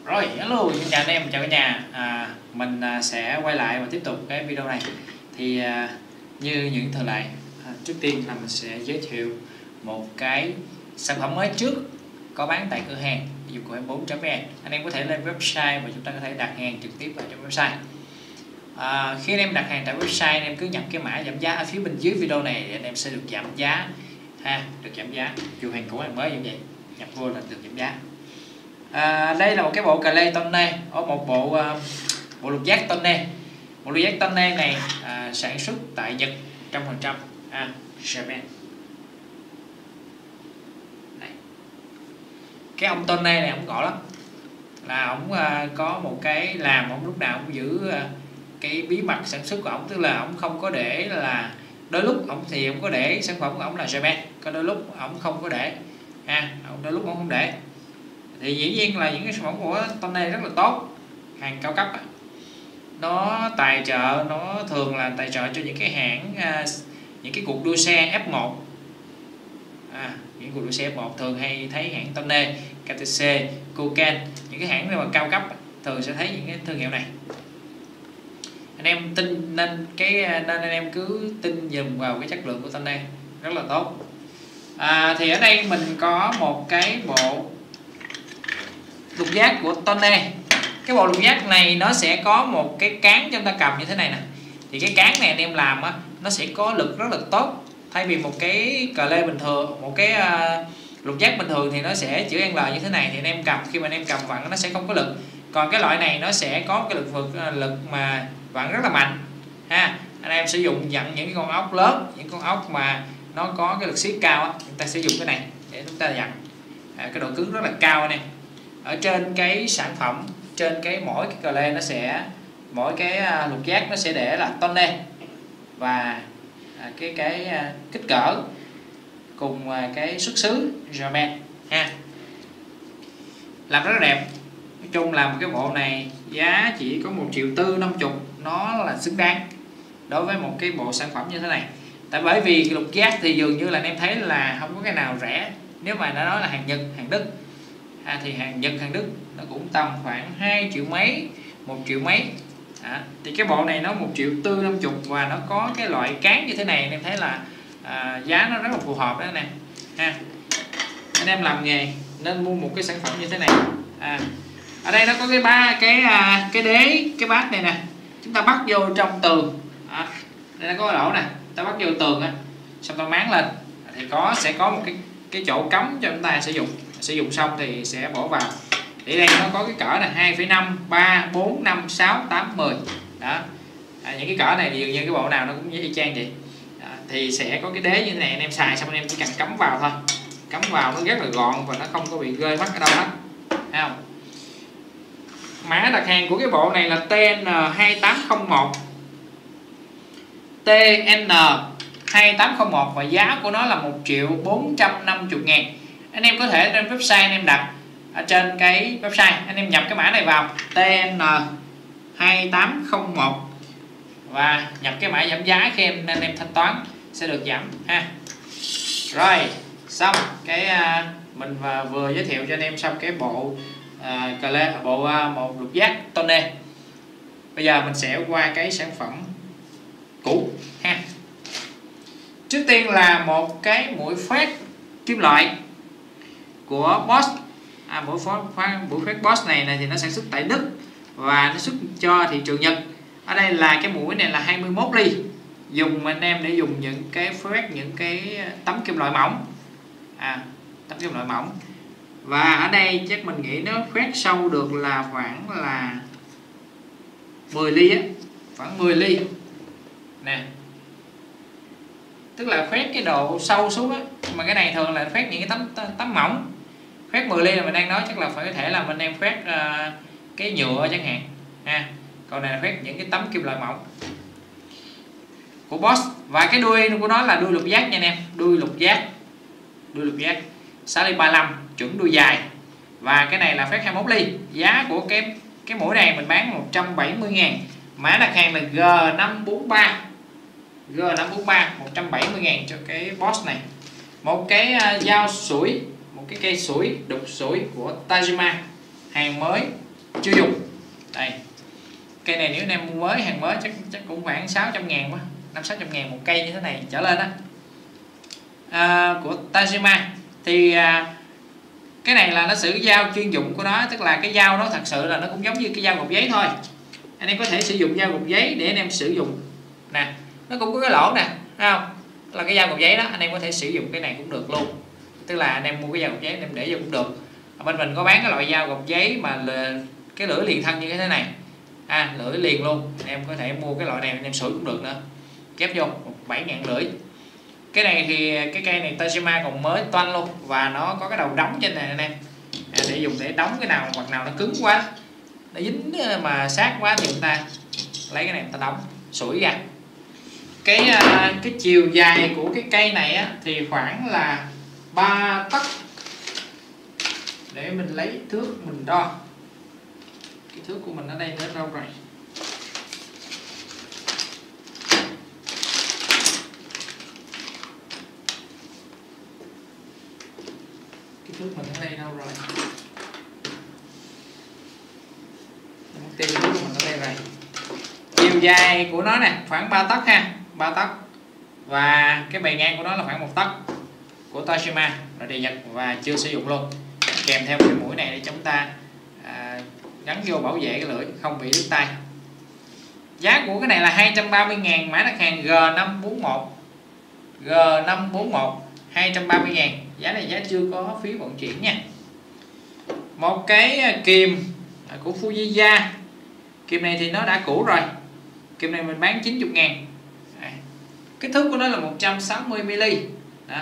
Rồi, hello, xin chào anh em, chào cả nhà. Mình sẽ quay lại và tiếp tục cái video này. Thì như những thường lệ, trước tiên là mình sẽ giới thiệu một cái sản phẩm mới trước có bán tại cửa hàng dụng cụ 24.vn. Anh em có thể lên website và chúng ta có thể đặt hàng trực tiếp vào trong website. Khi anh em đặt hàng tại website, anh em cứ nhập cái mã giảm giá ở phía bên dưới video này thì anh em sẽ được giảm giá, được giảm giá. Dù hàng cũ hàng mới như vậy, nhập vô là được giảm giá. Đây là một cái bộ cà lê tonne, một bộ lục giác tonne. Bộ lục giác tonne này sản xuất tại Nhật 100%, Japan. Cái ông tonne này ông gõ lắm, là ông có một cái làm ông lúc nào cũng giữ cái bí mật sản xuất của ông, tức là ông không có để là đôi lúc ông thì ông có để sản phẩm của ông là Japan, có đôi lúc ông không có để, đôi lúc ông không để. Thì dĩ nhiên là những cái sản phẩm của tonne rất là tốt, hàng cao cấp. Nó tài trợ, nó thường là tài trợ cho những cái hãng, những cái cuộc đua xe F1, những cuộc đua xe F1 thường hay thấy hãng tonne, KTC, Kuken, những cái hãng mà cao cấp thường sẽ thấy những cái thương hiệu này. Anh em tin nên anh em cứ tin dùm vào cái chất lượng của tonne, rất là tốt. Thì ở đây mình có một cái bộ lục giác của tonne. Cái bộ lục giác này nó sẽ có một cái cán cho chúng ta cầm như thế này nè. Thì cái cán này anh em làm nó sẽ có lực rất là tốt. Thay vì một cái cờ lê bình thường, một cái lục giác bình thường thì nó sẽ chữ L như thế này, thì anh em cầm, khi mà anh em cầm vặn nó sẽ không có lực. Còn cái loại này nó sẽ có cái lực mà vặn rất là mạnh. Anh em sử dụng dặn những con ốc lớn, những con ốc mà nó có cái lực siết cao, chúng ta sử dụng cái này để chúng ta dặn. Cái độ cứng rất là cao anh em. Ở trên cái sản phẩm, trên cái mỗi cái cờ lê nó sẽ, mỗi cái lục giác nó sẽ để là tonne và cái kích cỡ cùng cái xuất xứ Japan làm rất là đẹp. Nói chung là một cái bộ này giá chỉ có 1.450.000, nó là xứng đáng đối với một cái bộ sản phẩm như thế này. Tại bởi vì lục giác thì dường như là anh em thấy là không có cái nào rẻ. Nếu mà nó nói là hàng Nhật, hàng Đức, thì hàng Nhật, hàng Đức nó cũng tầm khoảng 2 triệu mấy, 1 triệu mấy. Thì cái bộ này nó 1.450.000 và nó có cái loại cán như thế này, anh em thấy là giá nó rất là phù hợp đó nè. Anh em làm nghề nên mua một cái sản phẩm như thế này. Ở đây nó có cái đế, cái bát này nè, chúng ta bắt vô trong tường. Đây nó có lỗ nè, ta bắt vô tường xong ta máng lên thì sẽ có một cái chỗ cắm cho chúng ta sử dụng xong thì sẽ bỏ vào. Thì đây nó có cái cỡ là 2,5, 3, 4, 5, 6, 8, 10 đó. Những cái cỡ này thì dường như cái bộ nào nó cũng y chang vậy. Thì sẽ có cái đế như thế này, anh em xài xong anh em chỉ cần cắm vào thôi, cắm vào nó rất là gọn và nó không có bị rơi mất ở đâu hết. Thấy không? Mã đặt hàng của cái bộ này là TN2801, TN2801 và giá của nó là 1.450.000. Anh em có thể trên website anh em đặt, ở trên cái website anh em nhập cái mã này vào TN2801 và nhập cái mã giảm giá, khi anh em thanh toán sẽ được giảm Rồi xong cái mình vừa giới thiệu cho anh em xong cái bộ cờ lê, một lục giác tonne. Bây giờ mình sẽ qua cái sản phẩm cũ Trước tiên là một cái mũi phát kim loại của Bosch. Mũi phát Bosch này thì nó sản xuất tại Đức và nó xuất cho thị trường Nhật. Ở đây là cái mũi này là 21 ly, dùng anh em để dùng những cái phát, những cái tấm kim loại mỏng, tấm kim loại mỏng. Và ở đây chắc mình nghĩ nó phát sâu được là khoảng là 10 ly khoảng 10 ly nè, tức là phát cái độ sâu xuống mà cái này thường là phát những cái tấm mỏng. Phát 10 ly là mình đang nói chắc là phải có thể là mình em phát cái nhựa chẳng hạn còn này là phát những cái tấm kim loại mỏng của Bosch. Và cái đuôi của nó là đuôi lục giác nha anh em, đuôi lục giác 6ly35 chuẩn đuôi dài. Và cái này là phát 21 ly. Giá của cái mũi này mình bán 170.000. Mã đặt hàng là G543, 170.000 cho cái Bosch này. Một cái dao sủi, một cái cây sủi, đục sủi của Tajima, hàng mới chưa dùng. Đây, cây này nếu anh em mua mới, hàng mới chắc cũng khoảng 600.000 quá, 500-600.000 một cây như thế này trở lên á. Của Tajima thì cái này là nó sử dao chuyên dụng của nó, tức là cái dao nó thật sự là nó cũng giống như cái dao gọt giấy thôi. Anh em có thể sử dụng dao gọt giấy để anh em sử dụng nè, nó cũng có cái lỗ nè, thấy không? Là cái dao gọt giấy đó, anh em có thể sử dụng cái này cũng được luôn, tức là anh em mua cái dao gọt giấy anh em để vô cũng được. Ở bên mình có bán cái loại dao gọt giấy mà cái lưỡi liền thân như thế này, lưỡi liền luôn, anh em có thể mua cái loại này anh em sửa cũng được nữa, ghép vô 7.000 lưỡi. Cái này thì cái cây này Tajima còn mới toanh luôn, và nó có cái đầu đóng trên này anh em, để dùng để đóng cái nào hoặc nào nó cứng quá, nó dính mà sát quá thì chúng ta lấy cái này người ta đóng sủi ra. Cái chiều dài của cái cây này á, thì khoảng là 3 tấc. Để mình lấy thước mình đo. Cái thước của mình ở đây đến đâu rồi? Cái thước mình ở đây đâu rồi? Cái thước của mình ở đây rồi. Chiều dài của nó nè khoảng 3 tấc ha, 3 tấc. Và cái bề ngang của nó là khoảng 1 tấc. Của Tajima là đề Nhật và chưa sử dụng luôn. Kèm theo cái mũi này để chúng ta gắn vô bảo vệ cái lưỡi không bị đứt tay. Giá của cái này là 230.000, mã đặt hàng G541. G541 230.000. Giá này giá chưa có phí vận chuyển nha. Một cái kìm của Fujiya. Kìm này thì nó đã cũ rồi. Kìm này mình bán 90.000. Kích thước của nó là 160mm. Đó.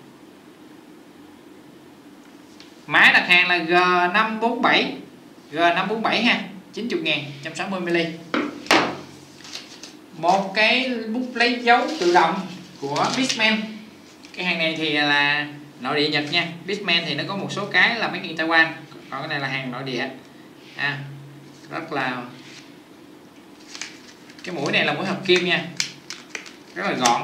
Mã đặt hàng là G547. G547 ha, 90.000, 160mm. Một cái bút lấy dấu tự động của Beastman. Cái hàng này thì là nội địa Nhật nha. Beastman thì nó có một số cái là mấy in Taiwan, còn cái này là hàng nội địa. Rất là, cái mũi này là mũi hợp kim nha, rất là gọn.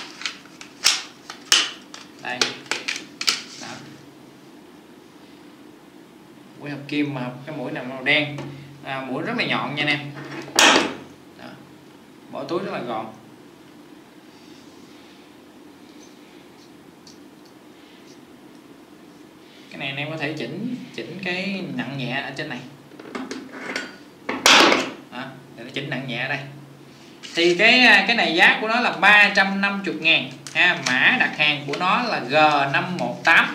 Đây. Đó. Mũi hợp kim mà cái mũi này màu đen, mũi rất là nhọn nha anh em. Đó. Bỏ túi rất là gọn. Cái này anh em có thể chỉnh cái nặng nhẹ ở trên này. Đó, để nó chỉnh nặng nhẹ ở đây. Thì cái này giá của nó là 350.000 ha, mã đặt hàng của nó là G518.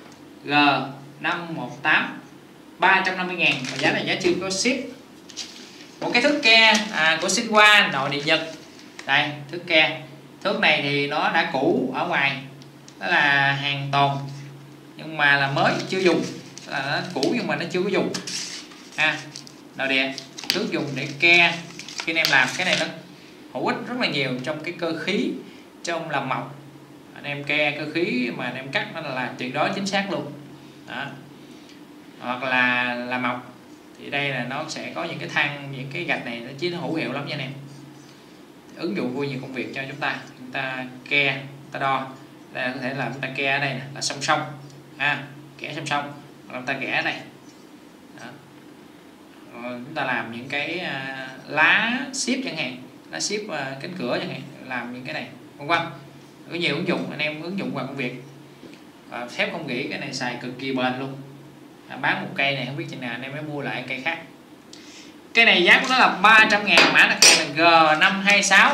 G518 350.000 và giá này giá chưa có ship. Một cái thước ke của Shinwa nội địa Nhật. Đây, thước ke. Thước này thì nó đã cũ ở ngoài, đó là hàng tồn nhưng mà là mới chưa dùng, là nó cũ nhưng mà nó chưa có dùng nội địa. Thước dùng để ke khi anh em làm cái này nó hữu ích rất là nhiều trong cái cơ khí, trong làm mộc. Anh em ke cơ khí mà anh em cắt nó là tuyệt đối chính xác luôn. Đó. Hoặc là làm mộc thì đây là nó sẽ có những cái than, những cái gạch này nó chỉ hữu hiệu lắm nha anh em, ứng dụng vô nhiều công việc cho chúng ta ke, chúng ta đo. Đây có thể là chúng ta ke ở đây nè, là song song kẻ song song, hoặc chúng ta kẻ ở đây. Đó. Rồi chúng ta làm những cái lá ship chẳng hạn, lá ship cánh cửa chẳng hạn, làm những cái này vân vân. Có nhiều ứng dụng, anh em ứng dụng vào công việc. Thép không gỉ, cái này xài cực kỳ bền luôn. Bán một cây này không biết chừng nào anh em mới mua lại cây khác. Cái này giá của nó là 300.000, mã đặt hàng là G526.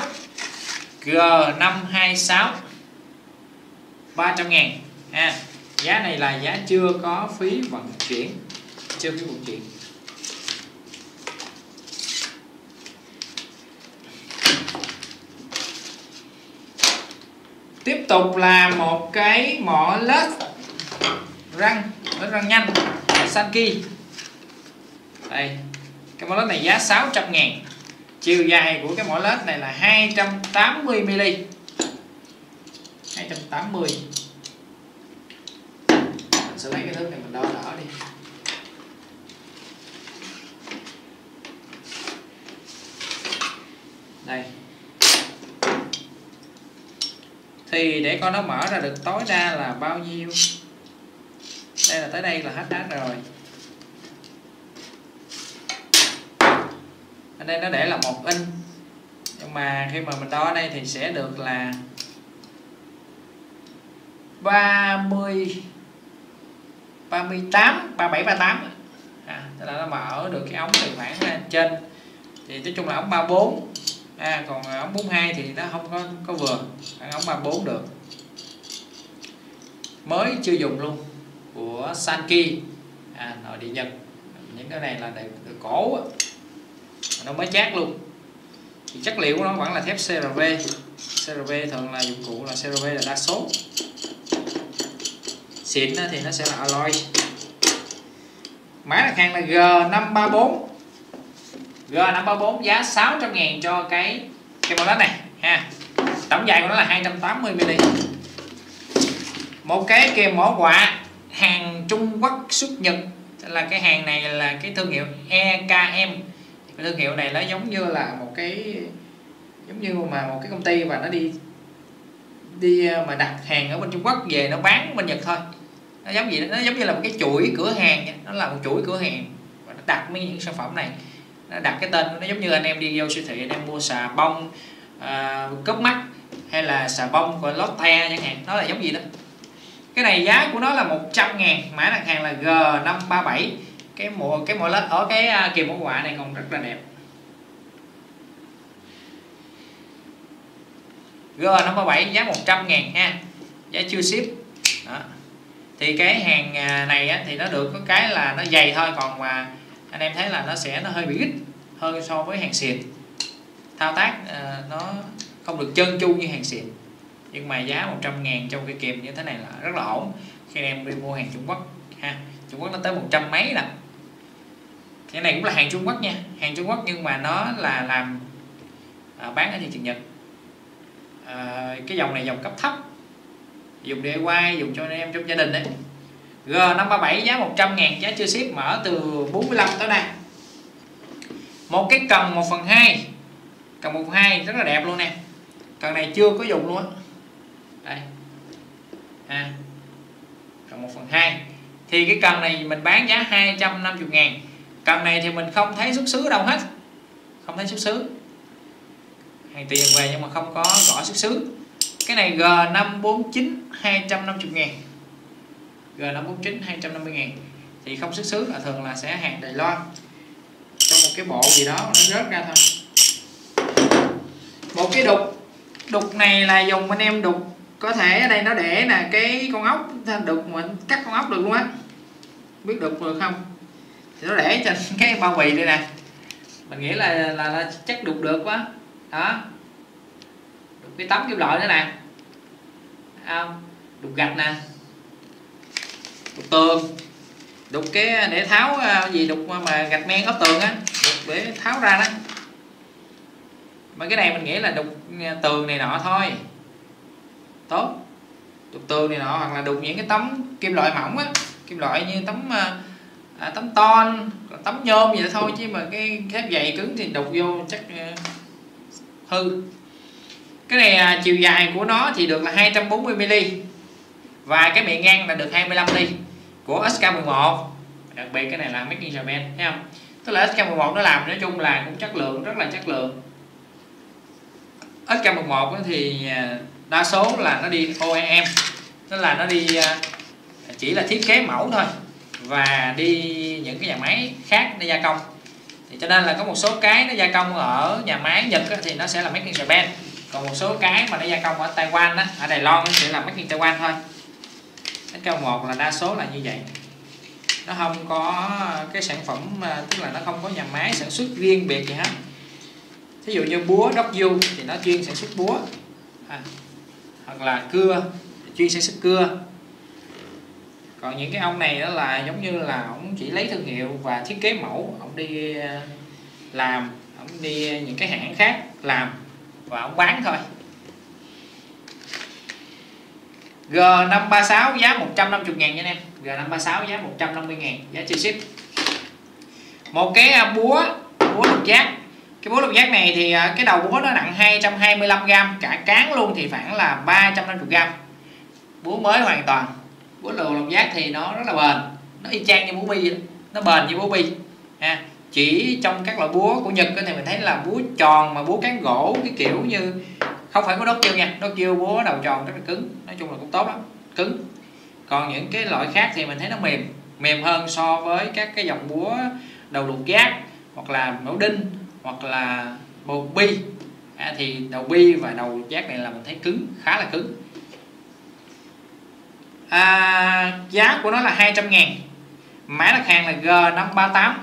G526 300.000 giá này là giá chưa có phí vận chuyển, chưa phí vận chuyển. Tiếp tục là một cái mỏ lết răng nhanh Sanki. Đây, cái mỏ lết này giá 600.000. Chiều dài của cái mỏ lết này là 280mm. 280. Mình sẽ lấy cái thước này mình đo đỡ đi. Đây. Thì để coi nó mở ra được tối đa là bao nhiêu. Đây là tới đây là hết rồi. ở đây nó để là 1 inch, nhưng mà khi mà mình đo ở đây thì sẽ được là 37 38. Tức là nó mở được cái ống từ khoảng trên, thì nói chung là ống 34, còn ống 42 thì nó không có vừa, ống 34 được, mới chưa dùng luôn, của Sankey, nội địa Nhật. Những cái này là được cổ, nó mới chát luôn. Thì chất liệu của nó vẫn là thép CRV. CRV thường là dụng cụ là CRV là đa số, xịn thì nó sẽ là alloy. Mã đặt hàng là G534. G534 giá 600.000 cho cái mollet này ha. Tổng dài của nó là 280 mm. Một cái kèm mỏ quạ hàng Trung Quốc xuất Nhật, là cái hàng này là cái thương hiệu EKM. Cái thương hiệu này nó giống như là một cái một cái công ty và nó đi mà đặt hàng ở bên Trung Quốc về nó bán bên Nhật thôi. Nó giống gì đó, nó giống như là một cái chuỗi cửa hàng, nó là một chuỗi cửa hàng và nó đặt những sản phẩm này, nó đặt cái tên nó giống như anh em đi vô siêu thị anh em mua xà bông cớp mắt hay là xà bông của Lotte chẳng hạn, nó là giống gì đó. Cái này giá của nó là 100.000, mã đặt hàng là G537. Cái mollet ở cái kìm mỏ quạ này còn rất là đẹp. G537 giá 100.000 ha, giá chưa ship. Đó. Thì cái hàng này á, thì nó được có cái là nó dày thôi, còn mà anh em thấy là nó hơi bị ít hơn so với hàng xịn. Thao tác nó không được trơn tru như hàng xịn, nhưng mà giá 100.000 trong cái kìm như thế này là rất là ổn khi anh em đi mua hàng Trung Quốc ha. Trung Quốc nó tới 100 mấy nè. Cái này cũng là hàng Trung Quốc nha, hàng Trung Quốc nhưng mà nó là làm bán ở thị trường Nhật. Cái dòng này dòng cấp thấp, dùng DIY, dùng cho anh em trong gia đình đấy. G537 giá 100.000, giá chưa ship, mở từ 45 tới đây. Một cái cần 1/2, cần 1/2 rất là đẹp luôn nè. Cần này chưa có dùng luôn á. Đây. Cần 1/2. Thì cái cần này mình bán giá 250.000. Cần này thì mình không thấy xuất xứ đâu hết. Không thấy xuất xứ. Hàng tiền về nhưng mà không có rõ xuất xứ. Cái này G549 250.000. G549 250.000 thì không xuất xứ, là thường là sẽ hàng Đài Loan. Trong một cái bộ gì đó nó rớt ra thôi. Một cái đục này là dùng anh em đục, có thể ở đây nó để là cái con ốc, đục mình cắt con ốc được luôn á. Biết đục được không? Thì nó để trên cái bao bì đây nè. Mình nghĩ là chắc đục được quá. Đó. Đục cái tấm kim loại nữa nè. Đục gạch nè. Đục tường. Đục cái để tháo đục mà gạch men ốp tường á, đục để tháo ra đó. Mà cái này mình nghĩ là đục tường này nọ thôi. Tốt. Đục tường này nọ, hoặc là đục những cái tấm kim loại mỏng á, kim loại như tấm ton, tấm nhôm gì đó thôi, chứ mà cái thép dày cứng thì đục vô chắc hư. Cái này chiều dài của nó thì được là 240 mm và cái miệng ngang là được 25 mm của SK11. Đặc biệt cái này là Made in Japan, thấy không? Tức là SK11 nó làm nói chung là cũng chất lượng, rất là chất lượng. SK11 thì đa số là nó đi OEM, tức là nó đi chỉ là thiết kế mẫu thôi và đi những cái nhà máy khác để gia công. Thì cho nên là có một số cái nó gia công ở nhà máy Nhật thì nó sẽ là Made in Japan, còn một số cái mà nó gia công ở Taiwan đó, ở Đài Loan nó sẽ là Made in Taiwan thôi. SK1 là đa số là như vậy, nó không có cái sản phẩm, tức là nó không có nhà máy sản xuất riêng biệt gì hết. Ví dụ như búa Dockyu thì nó chuyên sản xuất búa, hoặc là cưa chuyên sản xuất cưa. Còn những cái ông này đó là giống như là ông chỉ lấy thương hiệu và thiết kế mẫu, ông đi làm, ông đi những cái hãng khác làm và ông bán thôi. G536 giá 150.000 nha anh em. G536 giá 150.000, giá chưa ship. Một cái búa lục giác. Cái búa lục giác này thì cái đầu búa nó nặng 225g, cả cán luôn thì khoảng là 350g. Búa mới hoàn toàn. Búa lục giác thì nó rất là bền, nó y chang như búa bi vậy đó. Nó bền như búa bi ha. chỉ trong các loại búa của Nhật thì mình thấy là búa tròn mà búa cán gỗ cái kiểu như không phải có đốt chiêu nha, đốt chiêu búa đầu tròn rất là cứng, nói chung là cũng tốt lắm, cứng. Còn những cái loại khác thì mình thấy nó mềm hơn so với các cái dòng búa đầu lục giác hoặc là mẫu đinh hoặc là bầu bi. Thì đầu bi và đầu giác này là mình thấy cứng, khá là cứng. Giá của nó là 200.000, mã đặt hàng là G538.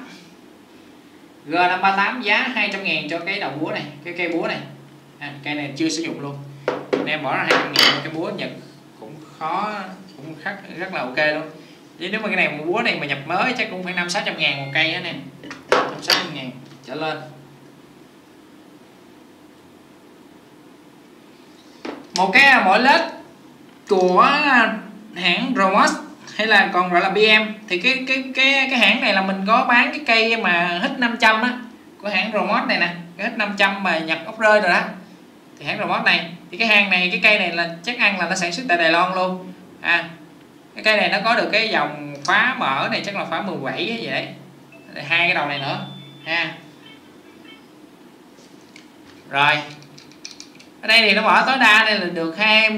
G538 giá 200.000 cho cái đầu búa này, cái cây búa này. Cây này chưa sử dụng luôn, anh em bỏ ra 200.000 cái búa Nhật cũng rất là ok luôn. Chứ nếu mà cái này một búa này mà nhập mới chắc cũng phải 500-600.000 một cây á nè, 500-600.000 trở lên. Một cái mỏ lết của hãng Ramos hay là còn gọi là BM, thì cái hãng này là mình có bán cái cây mà hít 500 á của hãng Ramos này nè, cái hít 500 mà nhập ốc rơi rồi đó, thì hãng Ramos này thì cái hang này, cái cây này là chắc ăn là nó sản xuất tại Đài Loan luôn. Cái cây này nó có được cái dòng khóa mở này chắc là khóa 17 vậy đấy, hai cái đầu này nữa ha. Rồi ở đây thì nó bỏ tối đa đây là được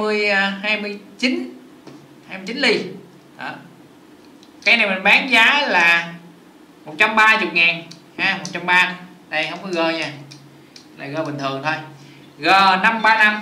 29 ly đó. Cái này mình bán giá là 130.000 ha, 130. Đây không có gơ nha, này gơ bình thường thôi. G535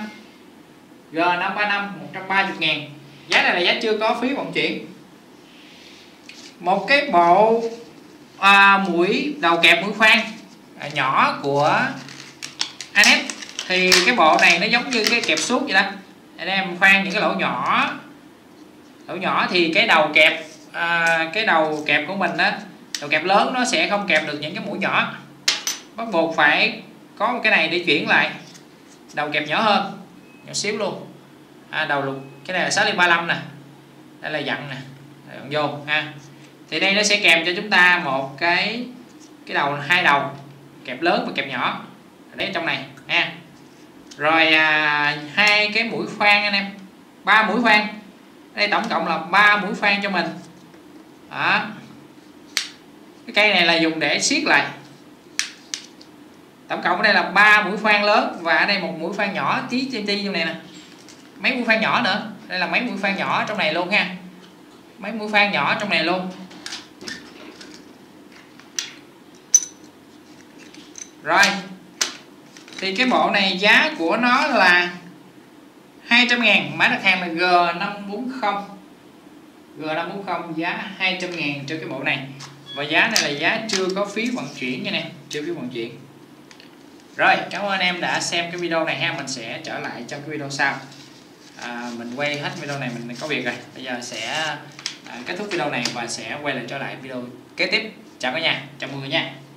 130.000, giá này là giá chưa có phí vận chuyển. Một cái bộ mũi đầu kẹp mũi khoan nhỏ của Anet, thì cái bộ này nó giống như cái kẹp suốt vậy đó, anh em khoan những cái lỗ nhỏ thì cái đầu kẹp của mình đó, đầu kẹp lớn nó sẽ không kẹp được những cái mũi nhỏ, bắt buộc phải có một cái này để chuyển lại đầu kẹp nhỏ hơn, nhỏ xíu luôn. Đầu lục cái này là 6 ly 35 nè, đây là dặn nè, dặn vô ha. Thì đây nó sẽ kèm cho chúng ta một cái đầu, hai đầu kẹp lớn và kẹp nhỏ để trong này ha. Rồi hai cái mũi khoan anh em, 3 mũi khoan. Đây tổng cộng là 3 mũi khoan cho mình. Đó. Cái cây này là dùng để siết lại. Tổng cộng ở đây là 3 mũi khoan lớn và ở đây một mũi khoan nhỏ tí trong này nè. Mấy mũi khoan nhỏ nữa. Đây là mấy mũi khoan nhỏ trong này luôn ha. Mấy mũi khoan nhỏ trong này luôn. Rồi. Thì cái bộ này giá của nó là 200.000, mã đặt hàng là G540. G540 giá 200.000 cho cái bộ này. Và giá này là giá chưa có phí vận chuyển nha nè, chưa phí vận chuyển. Rồi, cảm ơn anh em đã xem cái video này ha, mình sẽ trở lại trong cái video sau. Mình quay hết video này mình có việc rồi. Bây giờ sẽ kết thúc video này và sẽ quay lại trở lại video kế tiếp. Chào cả nhà, chào mọi người nha.